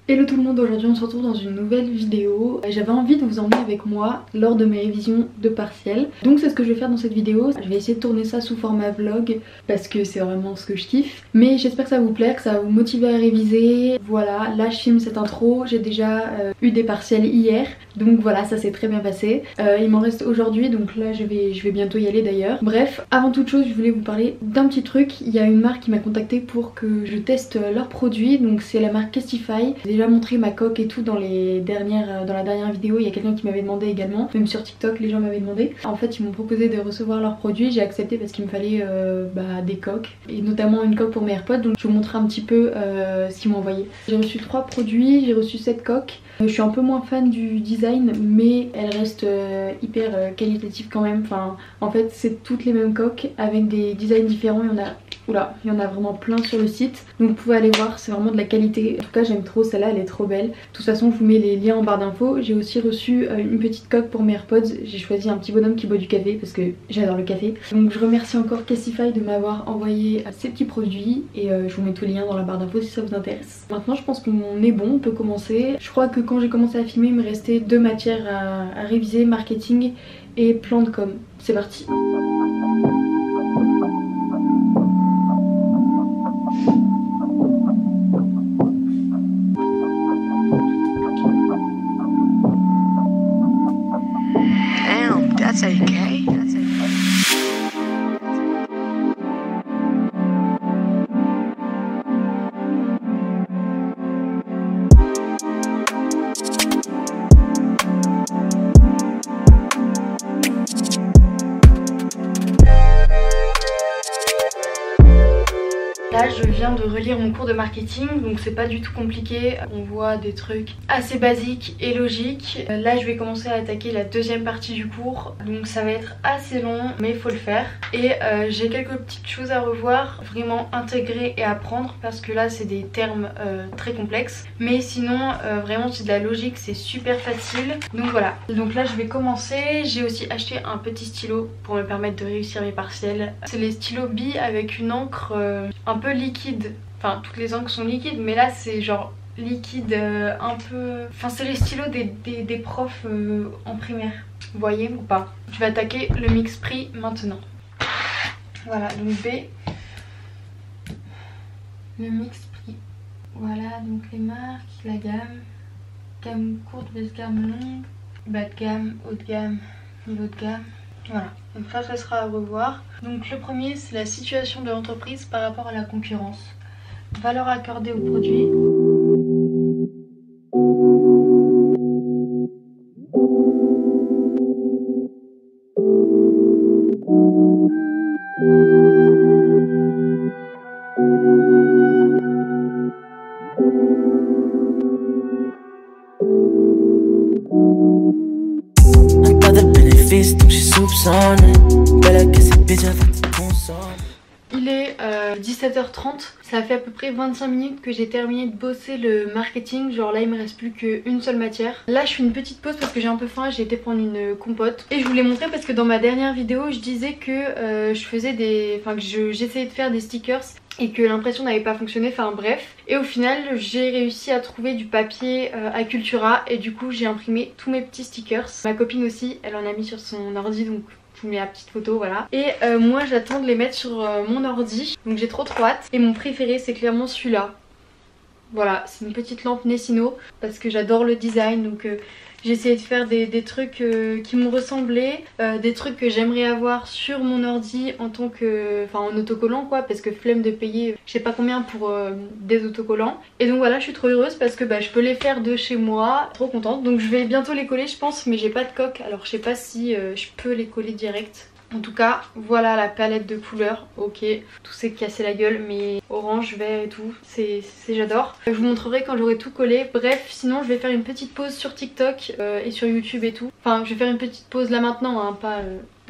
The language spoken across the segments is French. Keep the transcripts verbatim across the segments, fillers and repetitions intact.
Hello tout le monde, aujourd'hui on se retrouve dans une nouvelle vidéo. J'avais envie de vous emmener avec moi lors de mes révisions de partiel. Donc c'est ce que je vais faire dans cette vidéo. Je vais essayer de tourner ça sous format vlog parce que c'est vraiment ce que je kiffe. Mais j'espère que ça va vous plaire, que ça va vous motiver à réviser. Voilà, là je filme cette intro. J'ai déjà euh, eu des partiels hier. Donc voilà, ça s'est très bien passé. Euh, il m'en reste aujourd'hui, donc là je vais, je vais bientôt y aller d'ailleurs. Bref, avant toute chose je voulais vous parler d'un petit truc. Il y a une marque qui m'a contactée pour que je teste leurs produits. Donc c'est la marque Casetify. J'ai déjà montré ma coque et tout dans les dernières, dans la dernière vidéo. Il y a quelqu'un qui m'avait demandé également, même sur TikTok les gens m'avaient demandé. En fait ils m'ont proposé de recevoir leurs produits, j'ai accepté parce qu'il me fallait euh, bah, des coques et notamment une coque pour mes AirPods. Donc je vous montrer un petit peu euh, ce qu'ils m'ont envoyé. J'ai reçu trois produits, j'ai reçu sept coques. Euh, je suis un peu moins fan du design mais elle reste euh, hyper euh, qualitative quand même. Enfin en fait c'est toutes les mêmes coques avec des designs différents. Il y en a Oula, il y en a vraiment plein sur le site, donc vous pouvez aller voir, c'est vraiment de la qualité. En tout cas j'aime trop celle-là, elle est trop belle. De toute façon je vous mets les liens en barre d'infos. J'ai aussi reçu euh, une petite coque pour mes AirPods. J'ai choisi un petit bonhomme qui boit du café parce que j'adore le café. Donc je remercie encore Casetify de m'avoir envoyé euh, ces petits produits et euh, je vous mets tous les liens dans la barre d'infos si ça vous intéresse. Maintenant je pense qu'on est bon, on peut commencer. Je crois que quand j'ai commencé à filmer il me restait deux matières à, à réviser, marketing et plan de com. C'est parti. That's okay. That's okay. Là je viens de relire mon cours de marketing, donc c'est pas du tout compliqué. On voit des trucs assez basiques et logiques. Là je vais commencer à attaquer la deuxième partie du cours, donc ça va être assez long mais il faut le faire. Et euh, j'ai quelques petites choses à revoir, vraiment intégrer et apprendre, parce que là c'est des termes euh, très complexes. Mais sinon euh, vraiment c'est de la logique, c'est super facile. Donc voilà, donc là je vais commencer. J'ai aussi acheté un petit stylo pour me permettre de réussir mes partiels. C'est les stylos B avec une encre euh, un peu liquide. Enfin toutes les encres sont liquides mais là c'est genre liquide euh, un peu... Enfin c'est les stylos des, des, des profs euh, en primaire. Vous voyez ou pas? Je vais attaquer le mix prix maintenant. Voilà donc B. Le mix prix. Voilà donc les marques, la gamme. Gamme courte, basse gamme longue. Bas de gamme, haut de gamme, niveau de gamme. Voilà, donc ça, ça sera à revoir. Donc le premier c'est la situation de l'entreprise par rapport à la concurrence. Valeur accordée au produit. Il est euh, dix-sept heures trente, ça fait à peu près vingt-cinq minutes que j'ai terminé de bosser le marketing. Genre là il me reste plus qu'une seule matière. Là je fais une petite pause parce que j'ai un peu faim, j'ai été prendre une compote. Et je vous l'ai montré parce que dans ma dernière vidéo je disais que euh, je faisais des... Enfin que j'essayais de faire des stickers et que l'impression n'avait pas fonctionné, enfin bref. Et au final j'ai réussi à trouver du papier euh, à Cultura et du coup j'ai imprimé tous mes petits stickers. Ma copine aussi elle en a mis sur son ordi, donc je vous mets la petite photo, voilà. Et euh, moi j'attends de les mettre sur euh, mon ordi, donc j'ai trop trop hâte. Et mon préféré c'est clairement celui-là. Voilà, c'est une petite lampe Nessino parce que j'adore le design, donc euh, j'ai essayé de faire des, des trucs euh, qui m'ont ressemblé, euh, des trucs que j'aimerais avoir sur mon ordi en tant que... Enfin en autocollant quoi, parce que flemme de payer je sais pas combien pour euh, des autocollants. Et donc voilà, je suis trop heureuse parce que bah, je peux les faire de chez moi, trop contente. Donc je vais bientôt les coller je pense, mais j'ai pas de coque, alors je sais pas si euh, je peux les coller direct. En tout cas, voilà la palette de couleurs. Ok, tout s'est cassé la gueule, mais orange, vert et tout, c'est j'adore. Je vous montrerai quand j'aurai tout collé. Bref, sinon je vais faire une petite pause sur TikTok euh, et sur YouTube et tout. Enfin, je vais faire une petite pause là maintenant, hein, pas... Euh, voilà.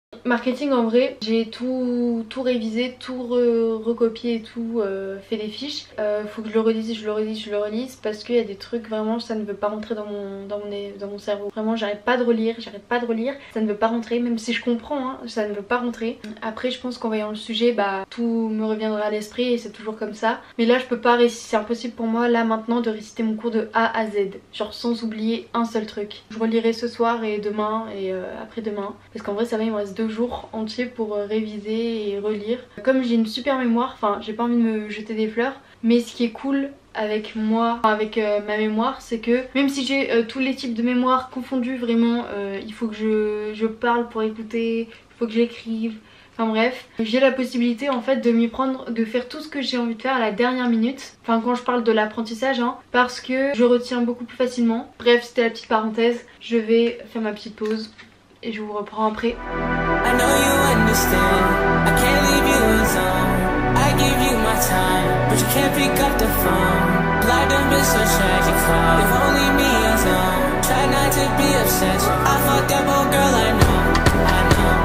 Marketing en vrai, j'ai tout, tout révisé, tout re, recopié et tout, euh, fait des fiches. Euh, faut que je le relise, je le relise, je le relise parce qu'il y a des trucs vraiment ça ne veut pas rentrer dans mon, dans mon, dans mon cerveau. Vraiment j'arrête pas de relire, j'arrête pas de relire, ça ne veut pas rentrer, même si je comprends, hein, ça ne veut pas rentrer. Après je pense qu'en voyant le sujet, bah tout me reviendra à l'esprit et c'est toujours comme ça. Mais là je peux pas réciter, c'est impossible pour moi là maintenant de réciter mon cours de A à Z, genre sans oublier un seul truc. Je relirai ce soir et demain et euh, après-demain parce qu'en vrai ça va, il me reste deux jours entiers pour euh, réviser et relire. Comme j'ai une super mémoire, enfin j'ai pas envie de me jeter des fleurs, mais ce qui est cool avec moi, avec euh, ma mémoire, c'est que même si j'ai euh, tous les types de mémoire confondus, vraiment euh, il faut que je, je parle pour écouter, il faut que j'écrive. Enfin bref, j'ai la possibilité en fait de m'y prendre, de faire tout ce que j'ai envie de faire à la dernière minute. Enfin quand je parle de l'apprentissage, hein, parce que je retiens beaucoup plus facilement. Bref, c'était la petite parenthèse. Je vais faire ma petite pause et je vous reprends après. I know you understand. I can't leave you alone. I give you my time, but you can't pick up the phone. Life done been so tragic, if only me alone. Try not to be upset. I fucked up, oh girl, I know. I know.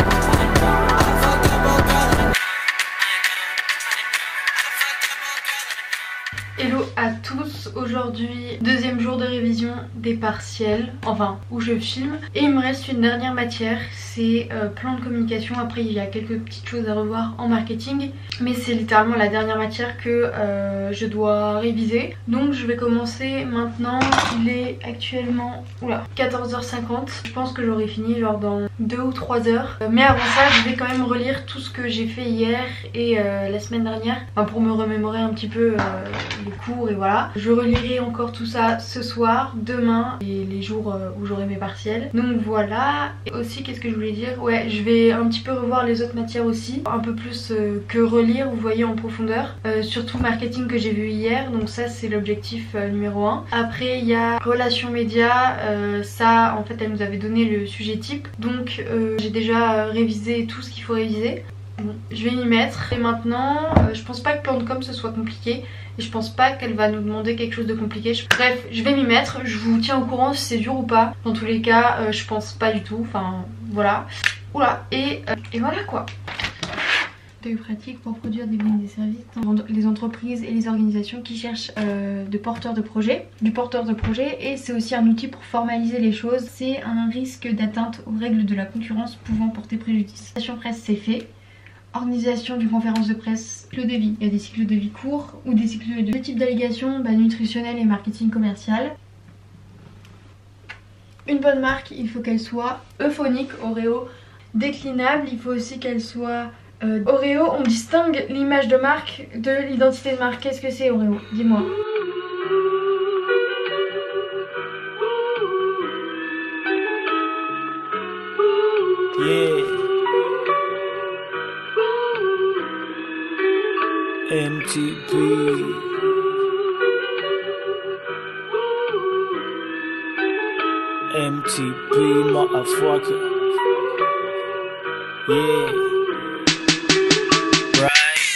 Hello à tous, aujourd'hui deuxième jour de révision des partiels, enfin où je filme, et il me reste une dernière matière, c'est euh, plan de communication. Après il y a quelques petites choses à revoir en marketing, mais c'est littéralement la dernière matière que euh, je dois réviser. Donc je vais commencer maintenant, il est actuellement oula, quatorze heures cinquante, je pense que j'aurai fini genre dans deux ou trois heures, mais avant ça je vais quand même relire tout ce que j'ai fait hier et euh, la semaine dernière, enfin, pour me remémorer un petit peu euh, les cours et voilà. Je relirai encore tout ça ce soir, demain et les jours où j'aurai mes partiels. Donc voilà. Et aussi qu'est-ce que je voulais dire, ouais je vais un petit peu revoir les autres matières aussi, un peu plus euh, que relire, vous voyez, en profondeur, euh, surtout marketing que j'ai vu hier, donc ça c'est l'objectif euh, numéro un. Après il y a relations médias, euh, ça en fait elle nous avait donné le sujet type, donc euh, j'ai déjà révisé tout ce qu'il faut réviser. Bon, je vais m'y mettre. Et maintenant, euh, je pense pas que plan de com ce soit compliqué. Et je pense pas qu'elle va nous demander quelque chose de compliqué. Je... Bref, je vais m'y mettre. Je vous tiens au courant si c'est dur ou pas. Dans tous les cas, euh, je pense pas du tout. Enfin, voilà. Oula. Et, euh, et voilà quoi. De pratique pour produire des biens et des services dans les entreprises et les organisations qui cherchent euh, de porteurs de projets, du porteur de projet, et c'est aussi un outil pour formaliser les choses. C'est un risque d'atteinte aux règles de la concurrence pouvant porter préjudice. La presse c'est fait. Organisation d'une conférence de presse, cycle de vie. Il y a des cycles de vie courts ou des cycles de deux types d'allégations, bah, nutritionnel et marketing commercial. Une bonne marque, il faut qu'elle soit euphonique, Oreo. Déclinable, il faut aussi qu'elle soit euh, Oreo. On distingue l'image de marque de l'identité de marque. Qu'est-ce que c'est Oreo? Dis-moi. Yeah. M T P M T P motherfucker. Yeah. Right.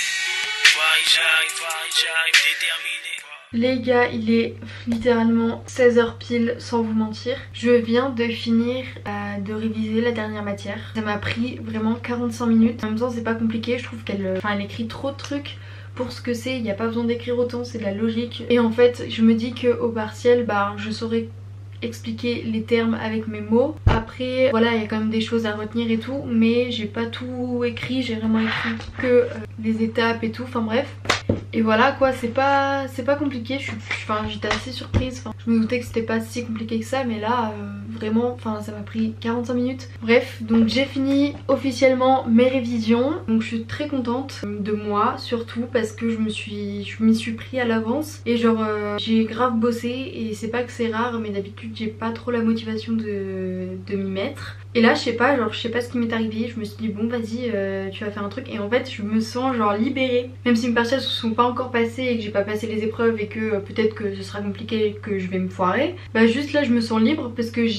Les gars, il est littéralement seize heures pile, sans vous mentir. Je viens de finir euh, de réviser la dernière matière. Ça m'a pris vraiment quarante-cinq minutes. En même temps c'est pas compliqué, je trouve qu'elle enfin, elle écrit trop de trucs pour ce que c'est, il n'y a pas besoin d'écrire autant, c'est de la logique. Et en fait je me dis qu'au partiel bah, je saurais expliquer les termes avec mes mots. Après voilà, il y a quand même des choses à retenir et tout, mais j'ai pas tout écrit, j'ai vraiment écrit que euh, les étapes et tout, enfin bref. Et voilà quoi, c'est pas c'est pas compliqué, je suis enfin j'étais assez surprise, enfin, je me doutais que c'était pas si compliqué que ça, mais là euh, vraiment enfin ça m'a pris quarante-cinq minutes. Bref, donc j'ai fini officiellement mes révisions, donc je suis très contente de moi, surtout parce que je me suis je m'y suis pris à l'avance et genre euh, j'ai grave bossé, et c'est pas que c'est rare, mais d'habitude j'ai pas trop la motivation de, de m'y mettre. Et là je sais pas, genre je sais pas ce qui m'est arrivé, je me suis dit bon vas-y euh, tu vas faire un truc, et en fait je me sens genre libérée, même si mes partiels se sont pas encore passés et que j'ai pas passé les épreuves et que euh, peut-être que ce sera compliqué et que je vais me foirer, bah juste là je me sens libre parce que j'ai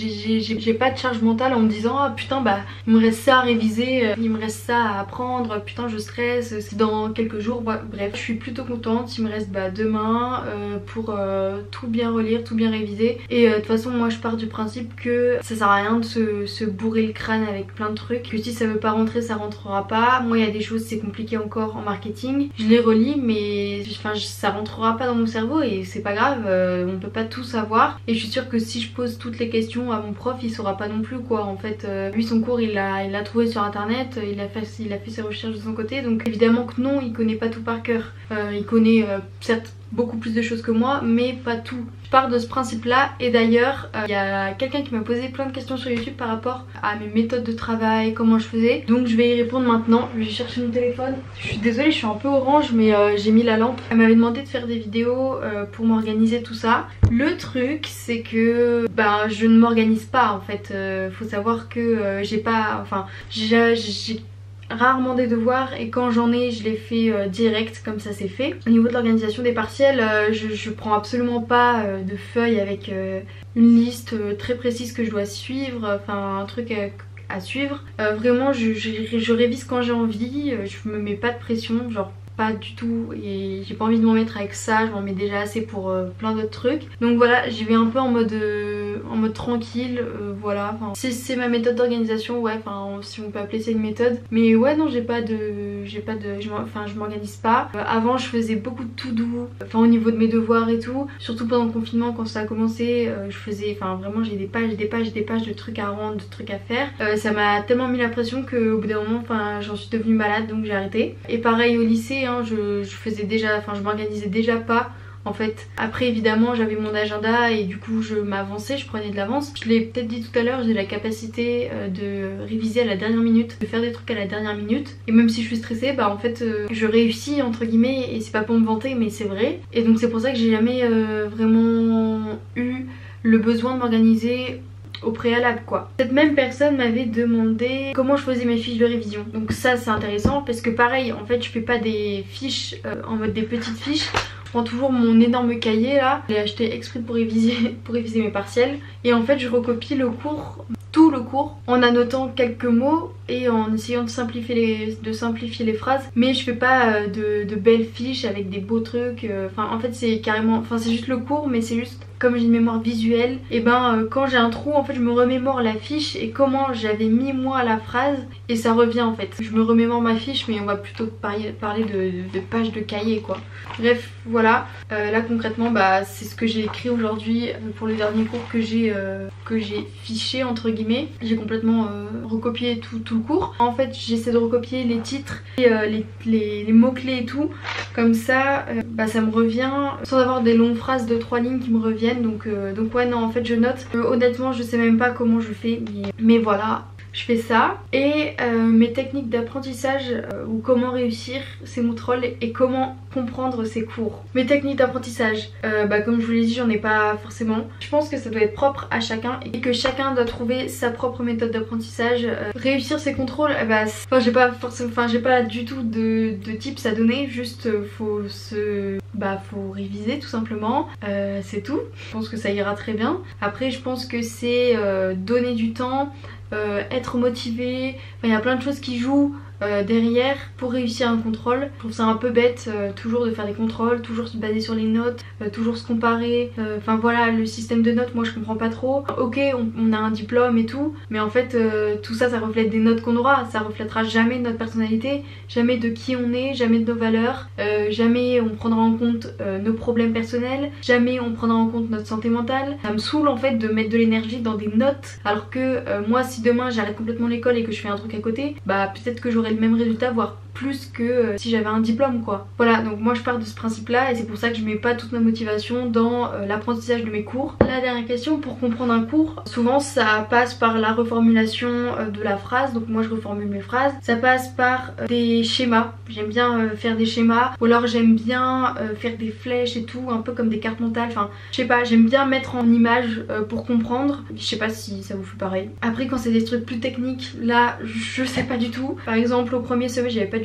j'ai pas de charge mentale en me disant ah putain bah il me reste ça à réviser, il me reste ça à apprendre, putain je stresse, c'est dans quelques jours. Bref, je suis plutôt contente, il me reste bah, demain euh, pour euh, tout bien relire, tout bien réviser. Et euh, de toute façon moi je pars du principe que ça sert à rien de se, se bourrer le crâne avec plein de trucs, que si ça veut pas rentrer ça rentrera pas. Moi il y a des choses c'est compliqué encore en marketing, je les relis mais enfin, ça rentrera pas dans mon cerveau et c'est pas grave, euh, on peut pas tout savoir. Et je suis sûre que si je pose toutes les questions à mon prof il saura pas non plus quoi. En fait euh, lui son cours il l'a il l'a trouvé sur internet, il a, fait, il a fait ses recherches de son côté, donc évidemment que non, il connaît pas tout par cœur. Euh, il connaît euh, certes beaucoup plus de choses que moi mais pas tout. Je pars de ce principe là et d'ailleurs il euh, y a quelqu'un qui m'a posé plein de questions sur YouTube par rapport à mes méthodes de travail, comment je faisais, donc je vais y répondre maintenant. Je vais chercher mon téléphone, je suis désolée je suis un peu orange mais euh, j'ai mis la lampe. Elle m'avait demandé de faire des vidéos euh, pour m'organiser tout ça. Le truc c'est que ben je ne m'organise pas en fait. euh, faut savoir que euh, j'ai pas, enfin j'ai rarement des devoirs et quand j'en ai je les fais euh, direct comme ça c'est fait. Au niveau de l'organisation des partiels euh, je, je prends absolument pas euh, de feuilles avec euh, une liste euh, très précise que je dois suivre, enfin un truc à, à suivre. Euh, vraiment je, je, je révise quand j'ai envie, euh, je me mets pas de pression, genre pas du tout, et j'ai pas envie de m'en mettre avec ça, je m'en mets déjà assez pour euh, plein d'autres trucs. Donc voilà, j'y vais un peu en mode euh, en mode tranquille, euh, voilà. Enfin, c'est ma méthode d'organisation, ouais, enfin si on peut appeler ça une méthode. Mais ouais non j'ai pas de. J'ai pas de. Je enfin je m'organise pas. Euh, avant je faisais beaucoup de tout doux, enfin au niveau de mes devoirs et tout. Surtout pendant le confinement quand ça a commencé, euh, je faisais. Enfin vraiment j'ai des pages, des pages, des pages de trucs à rendre, de trucs à faire. Euh, ça m'a tellement mis la pression qu'au bout d'un moment, enfin j'en suis devenue malade donc j'ai arrêté. Et pareil au lycée. Je, je faisais déjà, enfin je m'organisais déjà pas en fait. Après évidemment j'avais mon agenda et du coup je m'avançais, je prenais de l'avance. Je l'ai peut-être dit tout à l'heure, j'ai la capacité euh, de réviser à la dernière minute, de faire des trucs à la dernière minute. Et même si je suis stressée, bah en fait euh, je réussis entre guillemets et c'est pas pour me vanter mais c'est vrai. Et donc c'est pour ça que j'ai jamais euh, vraiment eu le besoin de m'organiser au préalable quoi. Cette même personne m'avait demandé comment je faisais mes fiches de révision. Donc ça c'est intéressant parce que pareil en fait je fais pas des fiches euh, en mode des petites fiches. Je prends toujours mon énorme cahier là, je l'ai acheté exprès pour réviser, pour réviser mes partiels. Et en fait je recopie le cours, tout le cours, en annotant quelques mots et en essayant de simplifier les, de simplifier les phrases. Mais je fais pas euh, de, de belles fiches avec des beaux trucs. Enfin euh, en fait c'est carrément, enfin c'est juste le cours mais c'est juste comme j'ai une mémoire visuelle, et ben euh, quand j'ai un trou en fait je me remémore la fiche et comment j'avais mis moi la phrase et ça revient en fait. Je me remémore ma fiche mais on va plutôt parler, parler de, de pages de cahier quoi. Bref voilà, euh, là concrètement bah c'est ce que j'ai écrit aujourd'hui pour le dernier cours que j'ai euh, que j'ai fiché entre guillemets. J'ai complètement euh, recopié tout, tout le cours. En fait j'essaie de recopier les titres et euh, les, les, les mots clés et tout, comme ça euh, bah ça me revient sans avoir des longues phrases de trois lignes qui me reviennent. Donc, euh, donc ouais non en fait je note. Euh, honnêtement je sais même pas comment je fais mais, mais voilà. Je fais ça et euh, mes techniques d'apprentissage euh, ou comment réussir ces contrôles et comment comprendre ces cours. Mes techniques d'apprentissage, euh, bah, comme je vous l'ai dit j'en ai pas forcément. Je pense que ça doit être propre à chacun et que chacun doit trouver sa propre méthode d'apprentissage. Euh, réussir ces contrôles, euh, bah, enfin j'ai pas forcément, enfin j'ai pas du tout de, de tips à donner, juste euh, faut se, bah faut réviser tout simplement. Euh, c'est tout. Je pense que ça ira très bien. Après je pense que c'est euh, donner du temps. Euh, être motivé, enfin, il y a plein de choses qui jouent euh, derrière pour réussir un contrôle. Je trouve ça un peu bête euh, toujours de faire des contrôles, toujours se baser sur les notes, euh, toujours se comparer, enfin euh, voilà le système de notes moi je comprends pas trop. Ok on, on a un diplôme et tout mais en fait euh, tout ça ça reflète des notes qu'on aura, ça reflètera jamais notre personnalité, jamais de qui on est, jamais de nos valeurs, euh, jamais on prendra en compte euh, nos problèmes personnels, jamais on prendra en compte notre santé mentale. Ça me saoule en fait de mettre de l'énergie dans des notes alors que euh, moi si demain j'arrête complètement l'école et que je fais un truc à côté, bah peut-être que j'aurai le même résultat voire plus que euh, si j'avais un diplôme quoi. Voilà donc moi je pars de ce principe là et c'est pour ça que je mets pas toute ma motivation dans euh, l'apprentissage de mes cours. La dernière question, pour comprendre un cours, souvent ça passe par la reformulation euh, de la phrase, donc moi je reformule mes phrases. Ça passe par euh, des schémas, j'aime bien euh, faire des schémas ou alors j'aime bien euh, faire des flèches et tout, un peu comme des cartes mentales, enfin je sais pas, j'aime bien mettre en image euh, pour comprendre. Je sais pas si ça vous fait pareil. Après quand c'est des trucs plus techniques, là je sais pas du tout. Par exemple au premier semestre j'avais pas du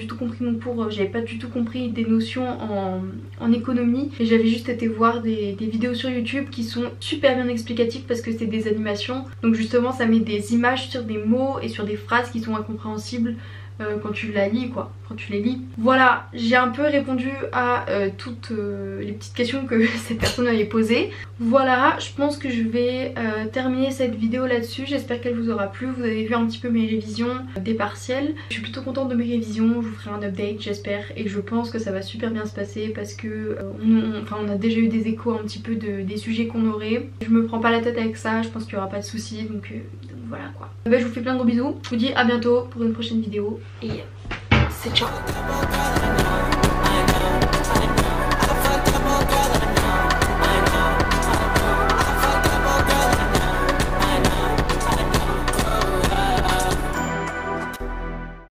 du tout compris mon cours, j'avais pas du tout compris des notions en, en économie et j'avais juste été voir des, des vidéos sur YouTube qui sont super bien explicatives parce que c'est des animations, donc justement ça met des images sur des mots et sur des phrases qui sont incompréhensibles euh, quand tu la lis quoi, quand tu les lis. Voilà, j'ai un peu répondu à euh, toutes euh, les petites questions que cette personne m'avait posées. Voilà, je pense que je vais euh, terminer cette vidéo là-dessus, j'espère qu'elle vous aura plu. Vous avez vu un petit peu mes révisions des partiels. Je suis plutôt contente de mes révisions, je vous ferai un update j'espère, et je pense que ça va super bien se passer parce que euh, on, on, enfin, on a déjà eu des échos un petit peu de, des sujets qu'on aurait. Je me prends pas la tête avec ça, je pense qu'il y aura pas de soucis, donc, euh, donc voilà quoi. Bah, je vous fais plein de gros bisous, je vous dis à bientôt pour une prochaine vidéo et c'est ciao.